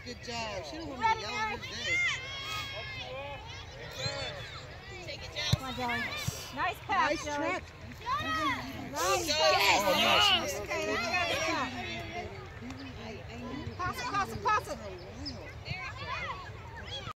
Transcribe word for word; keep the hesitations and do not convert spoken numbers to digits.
good job. She don't want to yell at her today. Come on, Joey. Nice pass, Nice Joey. track. Nice Yes. pass. Oh, nice. Okay, let's go. Pass it, pass it, pass it.